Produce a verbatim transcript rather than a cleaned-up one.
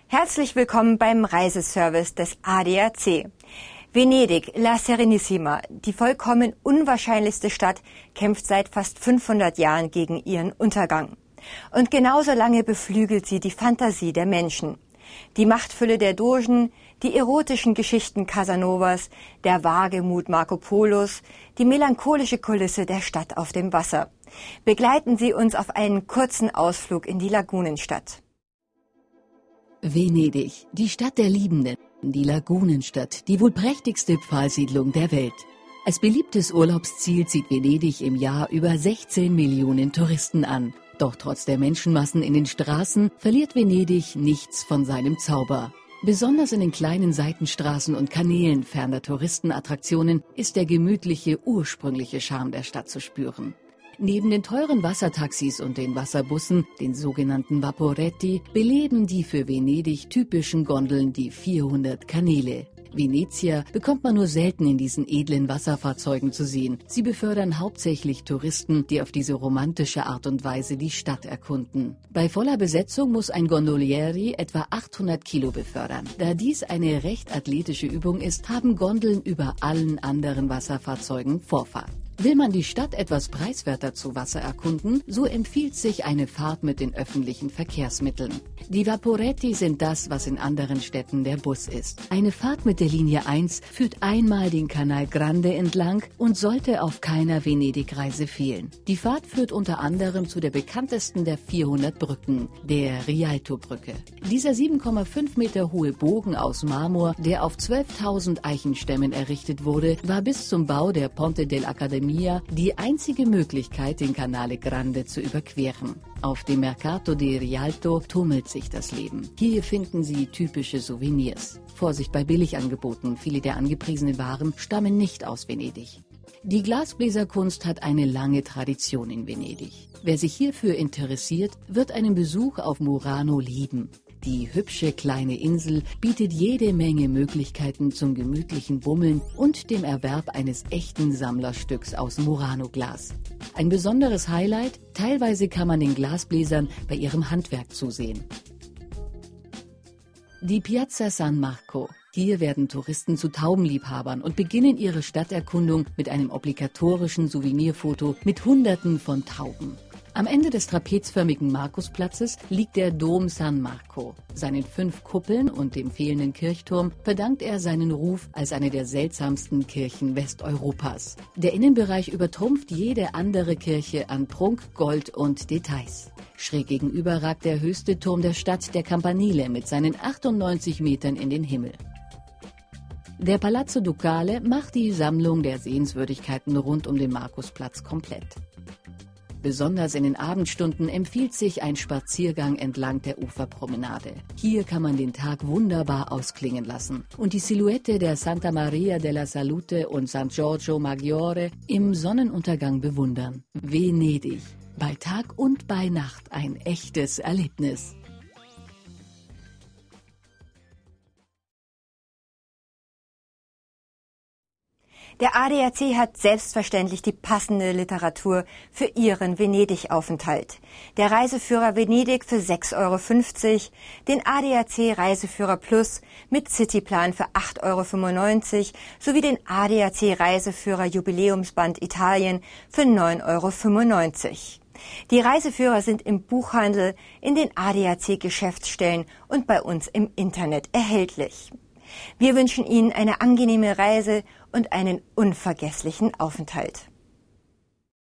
Herzlich willkommen beim Reiseservice des A D A C. Venedig, La Serenissima, die vollkommen unwahrscheinlichste Stadt, kämpft seit fast fünfhundert Jahren gegen ihren Untergang. Und genauso lange beflügelt sie die Fantasie der Menschen. Die Machtfülle der Dogen, die erotischen Geschichten Casanovas, der Wagemut Marco Polos, die melancholische Kulisse der Stadt auf dem Wasser. Begleiten Sie uns auf einen kurzen Ausflug in die Lagunenstadt. Venedig, die Stadt der Liebenden, die Lagunenstadt, die wohl prächtigste Pfahlsiedlung der Welt. Als beliebtes Urlaubsziel zieht Venedig im Jahr über sechzehn Millionen Touristen an. Doch trotz der Menschenmassen in den Straßen verliert Venedig nichts von seinem Zauber. Besonders in den kleinen Seitenstraßen und Kanälen ferner Touristenattraktionen ist der gemütliche, ursprüngliche Charme der Stadt zu spüren. Neben den teuren Wassertaxis und den Wasserbussen, den sogenannten Vaporetti, beleben die für Venedig typischen Gondeln die vierhundert Kanäle. Venetier bekommt man nur selten in diesen edlen Wasserfahrzeugen zu sehen. Sie befördern hauptsächlich Touristen, die auf diese romantische Art und Weise die Stadt erkunden. Bei voller Besetzung muss ein Gondolieri etwa achthundert Kilo befördern. Da dies eine recht athletische Übung ist, haben Gondeln über allen anderen Wasserfahrzeugen Vorfahrt. Will man die Stadt etwas preiswerter zu Wasser erkunden, so empfiehlt sich eine Fahrt mit den öffentlichen Verkehrsmitteln. Die Vaporetti sind das, was in anderen Städten der Bus ist. Eine Fahrt mit der Linie eins führt einmal den Canal Grande entlang und sollte auf keiner Venedig-Reise fehlen. Die Fahrt führt unter anderem zu der bekanntesten der vierhundert Brücken, der Rialto-Brücke. Dieser sieben Komma fünf Meter hohe Bogen aus Marmor, der auf zwölftausend Eichenstämmen errichtet wurde, war bis zum Bau der Ponte dell'Accademia die einzige Möglichkeit, den Canale Grande zu überqueren. Auf dem Mercato di Rialto tummelt sich das Leben. Hier finden Sie typische Souvenirs. Vorsicht bei Billigangeboten, viele der angepriesenen Waren stammen nicht aus Venedig. Die Glasbläserkunst hat eine lange Tradition in Venedig. Wer sich hierfür interessiert, wird einen Besuch auf Murano lieben. Die hübsche kleine Insel bietet jede Menge Möglichkeiten zum gemütlichen Bummeln und dem Erwerb eines echten Sammlerstücks aus Murano-Glas. Ein besonderes Highlight: teilweise kann man den Glasbläsern bei ihrem Handwerk zusehen. Die Piazza San Marco. Hier werden Touristen zu Taubenliebhabern und beginnen ihre Stadterkundung mit einem obligatorischen Souvenirfoto mit Hunderten von Tauben. Am Ende des trapezförmigen Markusplatzes liegt der Dom San Marco. Seinen fünf Kuppeln und dem fehlenden Kirchturm verdankt er seinen Ruf als eine der seltsamsten Kirchen Westeuropas. Der Innenbereich übertrumpft jede andere Kirche an Prunk, Gold und Details. Schräg gegenüber ragt der höchste Turm der Stadt, der Campanile, mit seinen achtundneunzig Metern in den Himmel. Der Palazzo Ducale macht die Sammlung der Sehenswürdigkeiten rund um den Markusplatz komplett. Besonders in den Abendstunden empfiehlt sich ein Spaziergang entlang der Uferpromenade. Hier kann man den Tag wunderbar ausklingen lassen und die Silhouette der Santa Maria della Salute und San Giorgio Maggiore im Sonnenuntergang bewundern. Venedig. Bei Tag und bei Nacht ein echtes Erlebnis. Der A D A C hat selbstverständlich die passende Literatur für Ihren Venedig-Aufenthalt. Der Reiseführer Venedig für sechs Euro fünfzig, den A D A C Reiseführer Plus mit Cityplan für acht Euro fünfundneunzig sowie den A D A C Reiseführer Jubiläumsband Italien für neun Euro fünfundneunzig. Die Reiseführer sind im Buchhandel, in den A D A C-Geschäftsstellen und bei uns im Internet erhältlich. Wir wünschen Ihnen eine angenehme Reise und einen unvergesslichen Aufenthalt.